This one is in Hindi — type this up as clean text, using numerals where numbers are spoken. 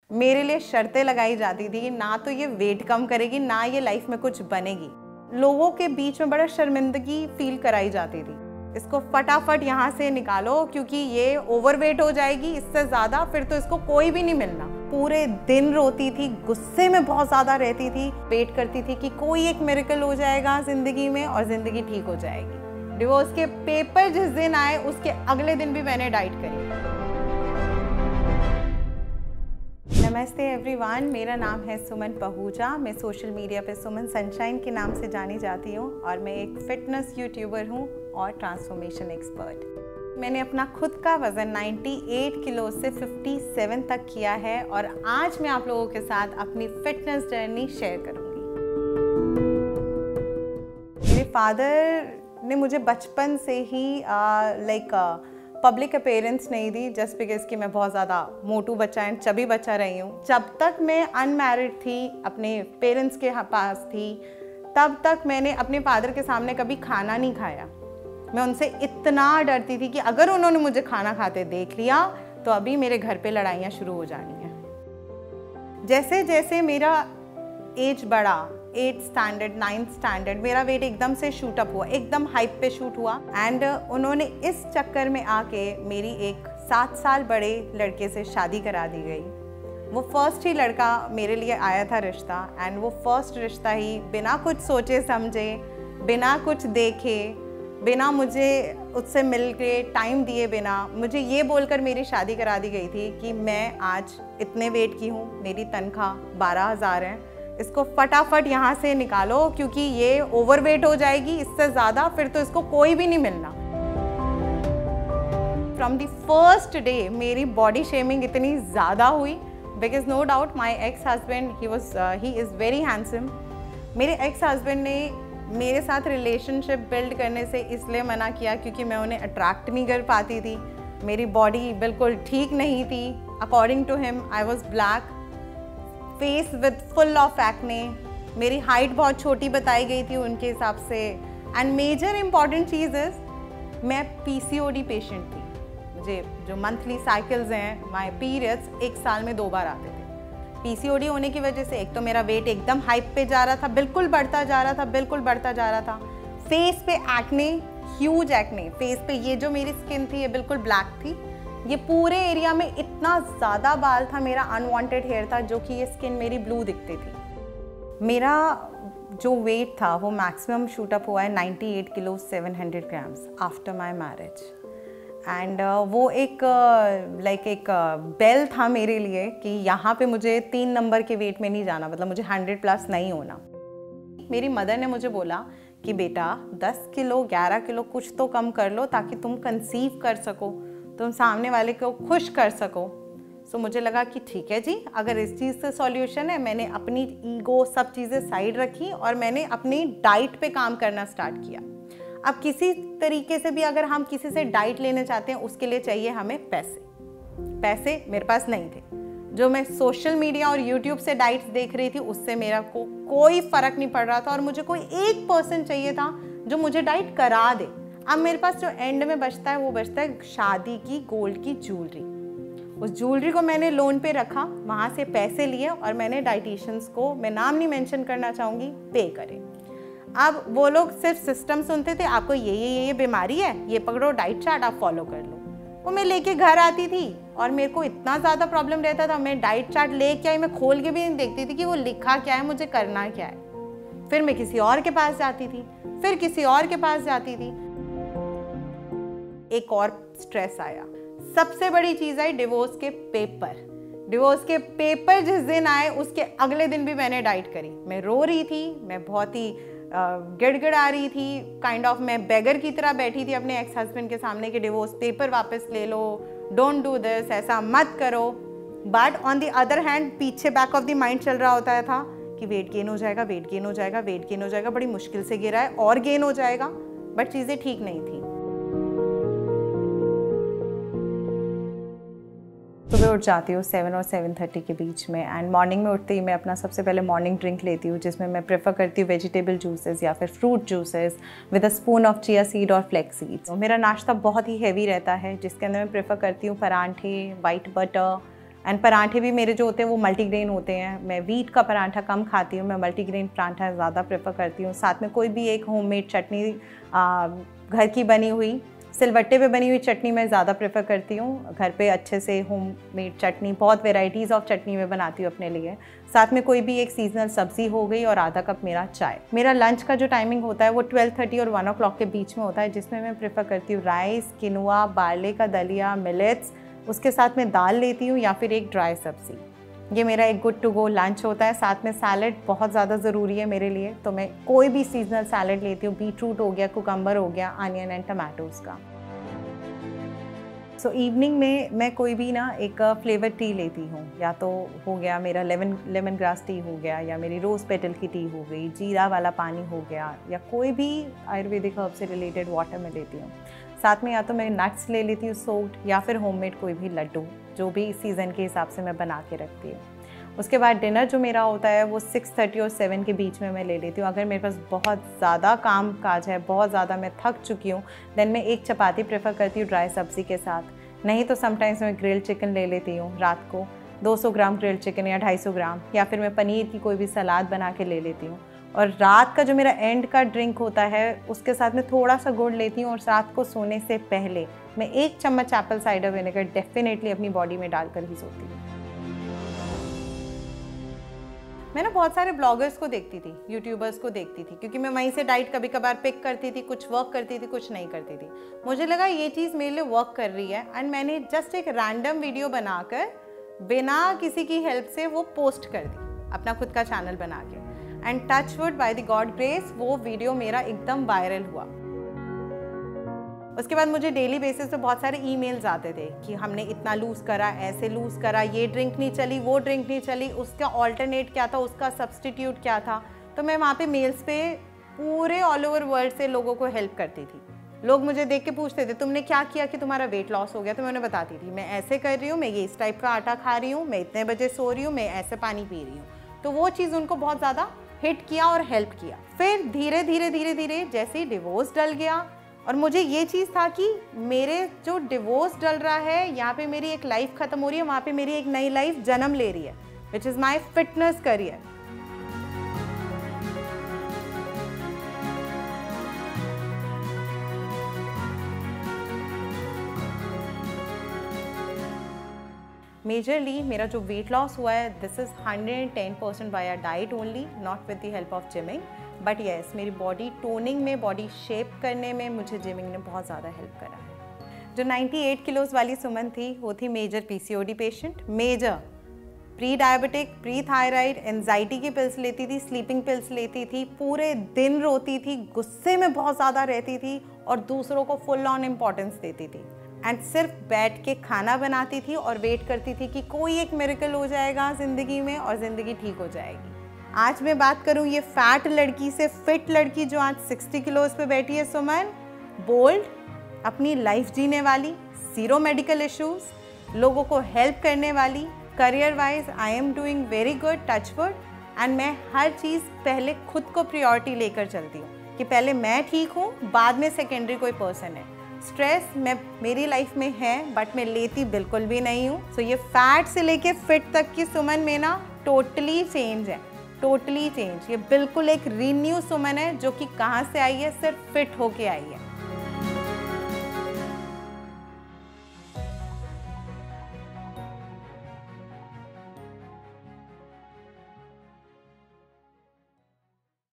मेरे लिए शर्तें लगाई जाती थी, ना तो ये वेट कम करेगी ना ये लाइफ में कुछ बनेगी। लोगों के बीच में बड़ा शर्मिंदगी फील कराई जाती थी, इसको फटाफट यहाँ से निकालो क्योंकि ये ओवरवेट हो जाएगी, इससे ज़्यादा फिर तो इसको कोई भी नहीं मिलना। पूरे दिन रोती थी, गुस्से में बहुत ज़्यादा रहती थी, वेट करती थी कि कोई एक मिरेकल हो जाएगा ज़िंदगी में और ज़िंदगी ठीक हो जाएगी। डिवोर्स के पेपर जिस दिन आए उसके अगले दिन भी मैंने डाइट करी। नमस्ते एवरीवन, मेरा नाम है सुमन पहूजा। मैं सोशल मीडिया पे सुमन सनशाइन के नाम से जानी जाती हूँ और मैं एक फिटनेस यूट्यूबर हूँ और ट्रांसफॉर्मेशन एक्सपर्ट। मैंने अपना खुद का वज़न 98 किलो से 57 तक किया है और आज मैं आप लोगों के साथ अपनी फिटनेस जर्नी शेयर करूँगी। मेरे फादर ने मुझे बचपन से ही पब्लिक अपीयरेंस नहीं दी, जस्ट बिकॉज कि मैं बहुत ज़्यादा मोटू बच्चा एंड चबी बच्चा रही हूँ। जब तक मैं अनमैरिड थी, अपने पेरेंट्स के पास थी, तब तक मैंने अपने फादर के सामने कभी खाना नहीं खाया। मैं उनसे इतना डरती थी कि अगर उन्होंने मुझे खाना खाते देख लिया तो अभी मेरे घर पे लड़ाइयाँ शुरू हो जानी हैं। जैसे जैसे मेरा एज बढ़ा, 8th स्टैंडर्ड 9th स्टैंडर्ड, मेरा वेट एकदम से शूट अप हुआ, एकदम हाइप पे शूट हुआ एंड उन्होंने इस चक्कर में आके मेरी एक 7 साल बड़े लड़के से शादी करा दी गई। वो फर्स्ट ही लड़का मेरे लिए आया था रिश्ता एंड वो फर्स्ट रिश्ता ही बिना कुछ सोचे समझे, बिना कुछ देखे, बिना मुझे उससे मिल के टाइम दिए बिना मुझे ये बोलकर मेरी शादी करा दी गई थी कि मैं आज इतने वेट की हूँ, मेरी तनख्वाह 12,000 है, इसको फटाफट यहाँ से निकालो क्योंकि ये ओवरवेट हो जाएगी, इससे ज़्यादा फिर तो इसको कोई भी नहीं मिलना। फ्रॉम द फर्स्ट डे मेरी बॉडी शेमिंग इतनी ज़्यादा हुई because no doubt my ex husband he is very handsome. मेरे एक्स हस्बैंड ने मेरे साथ रिलेशनशिप बिल्ड करने से इसलिए मना किया क्योंकि मैं उन्हें अट्रैक्ट नहीं कर पाती थी, मेरी बॉडी बिल्कुल ठीक नहीं थी। According to him I was black, face with full of acne, मेरी हाइट बहुत छोटी बताई गई थी उनके हिसाब से एंड मेजर इम्पॉर्टेंट चीज़ इज़ मैं PCOD पेशेंट थी। मुझे जो मंथली साइकिल्स हैं, माय पीरियड्स 1 साल में 2 बार आते थे। PCOD होने की वजह से एक तो मेरा वेट एकदम हाइप पे जा रहा था, बिल्कुल बढ़ता जा रहा था। फेस पे एक्ने, ह्यूज एक्ने, फेस पे ये जो मेरी स्किन थी ये बिल्कुल ब्लैक थी, ये पूरे एरिया में इतना ज़्यादा बाल था, मेरा अनवांटेड हेयर था जो कि ये स्किन मेरी ब्लू दिखती थी। मेरा जो वेट था वो मैक्सिमम शूट अप हुआ है 98 kilo 700 grams after my marriage and वो एक बेल था मेरे लिए कि यहाँ पे मुझे 3 नंबर के वेट में नहीं जाना, मतलब मुझे 100 प्लस नहीं होना। मेरी मदर ने मुझे बोला कि बेटा 10 किलो 11 किलो कुछ तो कम कर लो ताकि तुम कंसीव कर सको, तुम सामने वाले को खुश कर सको। सो मुझे लगा कि ठीक है जी, अगर इस चीज़ से सॉल्यूशन है। मैंने अपनी ईगो सब चीज़ें साइड रखी और मैंने अपनी डाइट पे काम करना स्टार्ट किया। अब किसी तरीके से भी अगर हम किसी से डाइट लेने चाहते हैं उसके लिए चाहिए हमें पैसे मेरे पास नहीं थे। जो मैं सोशल मीडिया और यूट्यूब से डाइट्स देख रही थी उससे मेरा को कोई फ़र्क नहीं पड़ रहा था और मुझे कोई एक पर्सन चाहिए था जो मुझे डाइट करा दे। अब मेरे पास जो एंड में बचता है वो बचता है शादी की गोल्ड की ज्वेलरी। उस ज्वेलरी को मैंने लोन पे रखा, वहाँ से पैसे लिए और मैंने डाइटिशियंस को, मैं नाम नहीं मेंशन करना चाहूँगी, पे करे। अब वो लोग सिर्फ सिस्टम सुनते थे, आपको ये बीमारी है, ये पकड़ो डाइट चार्ट आप फॉलो कर लो। वो मैं लेके घर आती थी और मेरे को इतना ज़्यादा प्रॉब्लम रहता था, मैं डाइट चार्ट लेके आई, मैं खोल के भी नहीं देखती थी कि वो लिखा क्या है, मुझे करना क्या है। फिर मैं किसी और के पास जाती थी, फिर किसी और के पास जाती थी। एक और स्ट्रेस आया, सबसे बड़ी चीज़ आई डिवोर्स के पेपर जिस दिन आए उसके अगले दिन भी मैंने डाइट करी। मैं रो रही थी, मैं बहुत ही गिड़गिड़ा रही थी, काइंड ऑफ मैं बेगर की तरह बैठी थी अपने एक्स हस्बैंड के सामने कि डिवोर्स पेपर वापस ले लो, डोंट डू दिस, ऐसा मत करो। But on the other hand पीछे बैक ऑफ द माइंड चल रहा होता था कि वेट गेन हो जाएगा, बड़ी मुश्किल से गिरा है और गेन हो जाएगा, बट चीज़ें ठीक नहीं थी। सुबह उठ जाती हूँ 7 और 7:30 के बीच में एंड मॉर्निंग में उठते ही मैं अपना सबसे पहले मॉर्निंग ड्रिंक लेती हूँ जिसमें मैं प्रेफर करती हूँ वेजिटेबल जूसेस या फिर fruit juices with a spoon of chia seed और फ्लेक्स सीड्स। मेरा नाश्ता बहुत ही हैवी रहता है जिसके अंदर मैं प्रेफर करती हूँ परांठे, वाइट बटर एंड पराठे भी मेरे जो होते हैं वो मल्टीग्रेन होते हैं। मैं वीट का पराठा कम खाती हूँ, मैं मल्टीग्रेन पराठा ज़्यादा प्रेफर करती हूँ। साथ में कोई भी एक होममेड चटनी, घर की बनी हुई सिलबट्टे पे बनी हुई चटनी मैं ज़्यादा प्रेफर करती हूँ। घर पे अच्छे से होममेड चटनी, बहुत वेराइटीज़ ऑफ चटनी मैं बनाती हूँ अपने लिए। साथ में कोई भी एक सीजनल सब्जी हो गई और आधा कप मेरा चाय। मेरा लंच का जो टाइमिंग होता है वो 12:30 और 1 o'clock के बीच में होता है, जिसमें मैं प्रेफर करती हूँ राइस, किनुआ, बारले का दलिया, मिलेट्स, उसके साथ में दाल लेती हूँ या फिर एक ड्राई सब्जी। ये मेरा एक गुड टू गो लंच होता है। साथ में सैलड बहुत ज़्यादा ज़रूरी है मेरे लिए, तो मैं कोई भी सीजनल सैलड लेती हूँ। बीटरूट हो गया, कुकम्बर हो गया, अनियन एंड टमाटोज़ का। सो इवनिंग में मैं कोई भी ना एक फ्लेवर टी लेती हूँ, या तो हो गया मेरा लेमन ग्रास टी हो गया, या मेरी रोज़ पेटल की टी हो गई, जीरा वाला पानी हो गया, या कोई भी आयुर्वेदिक हर्ब से रिलेटेड वाटर मैं लेती हूँ। साथ में या तो मैं नट्स ले लेती हूँ सोक्ड, या फिर होममेड कोई भी लड्डू जो भी सीज़न के हिसाब से मैं बना के रखती हूँ। उसके बाद डिनर जो मेरा होता है वो 6:30 और 7 के बीच में मैं ले लेती हूँ। अगर मेरे पास बहुत ज़्यादा काम काज है, बहुत ज़्यादा मैं थक चुकी हूँ, देन मैं एक चपाती प्रेफर करती हूँ ड्राई सब्ज़ी के साथ। नहीं तो समटाइम्स मैं ग्रिल्ड चिकन ले लेती हूँ रात को, 200 ग्राम ग्रिल्ड चिकन या 250 ग्राम, या फिर मैं पनीर की कोई भी सलाद बना के ले लेती हूँ। और रात का जो मेरा एंड का ड्रिंक होता है उसके साथ में थोड़ा सा गुड़ लेती हूँ, और रात को सोने से पहले मैं 1 चम्मच एप्पल साइडर विनेगर डेफिनेटली अपनी बॉडी में डालकर ही सोती हूँ। मैं ना बहुत सारे ब्लॉगर्स को देखती थी, यूट्यूबर्स को देखती थी, क्योंकि मैं वहीं से डाइट कभी कभार पिक करती थी, कुछ वर्क करती थी, कुछ नहीं करती थी। मुझे लगा ये चीज़ मेरे लिए वर्क कर रही है, एंड मैंने जस्ट एक रैंडम वीडियो बनाकर बिना किसी की हेल्प से वो पोस्ट कर दी अपना खुद का चैनल बना के। And touch wood, by the god grace, वो वीडियो मेरा एकदम वायरल हुआ। उसके बाद मुझे डेली बेसिस पे बहुत सारे ईमेल्स आते थे कि हमने इतना लूज़ करा, ऐसे लूज़ करा, ये ड्रिंक नहीं चली, वो ड्रिंक नहीं चली, उसका ऑल्टरनेट क्या था, उसका सब्सटीट्यूट क्या था। तो मैं वहाँ पे मेल्स पे पूरे ऑल ओवर वर्ल्ड से लोगों को हेल्प करती थी। लोग मुझे देख के पूछते थे तुमने क्या किया कि तुम्हारा वेट लॉस हो गया, तो मैं उन्हें बताती थी मैं ऐसे कर रही हूँ, मैं ये इस टाइप का आटा खा रही हूँ, मैं इतने बजे सो रही हूँ, मैं ऐसे पानी पी रही हूँ। तो वो चीज़ उनको बहुत ज़्यादा हिट किया और हेल्प किया। फिर धीरे धीरे धीरे धीरे जैसे ही डिवोर्स डल गया, और मुझे ये चीज़ था कि मेरे जो डिवोर्स डल रहा है, यहाँ पे मेरी एक लाइफ ख़त्म हो रही है, वहाँ पे मेरी एक नई लाइफ जन्म ले रही है, which is my fitness career. Majorly मेरा जो वेट लॉस हुआ है, this is 110% by a diet only, not with the help of gymming. But yes, मेरी बॉडी टोनिंग में, बॉडी शेप करने में मुझे जिमिंग ने बहुत ज़्यादा हेल्प करा है। जो 98 किलोज़ वाली सुमन थी वो थी major PCOD patient, major pre diabetic, pre thyroid, anxiety की पिल्स लेती थी, स्लीपिंग पिल्स लेती थी, पूरे दिन रोती थी, गुस्से में बहुत ज़्यादा रहती थी और दूसरों को फुल ऑन इम्पोर्टेंस देती थी। एंड सिर्फ बैठ के खाना बनाती थी और वेट करती थी कि कोई एक मिरेकल हो जाएगा ज़िंदगी में और ज़िंदगी ठीक हो जाएगी। आज मैं बात करूं ये फैट लड़की से फिट लड़की जो आज 60 किलोज़ पे बैठी है सुमन, बोल्ड, अपनी लाइफ जीने वाली, ज़ीरो मेडिकल इश्यूज़, लोगों को हेल्प करने वाली, career wise I am doing very good, touch wood. And मैं हर चीज़ पहले खुद को प्रायोरिटी लेकर चलती हूँ कि पहले मैं ठीक हूँ, बाद में सेकेंडरी कोई पर्सन है। स्ट्रेस मेरी लाइफ में है बट मैं लेती बिल्कुल भी नहीं हूँ। सो ये फैट से लेके फिट तक की सुमन में ना टोटली चेंज है, टोटली चेंज। ये बिल्कुल एक रीन्यू सुमन है जो कि कहाँ से आई है, सिर्फ फिट होके आई है।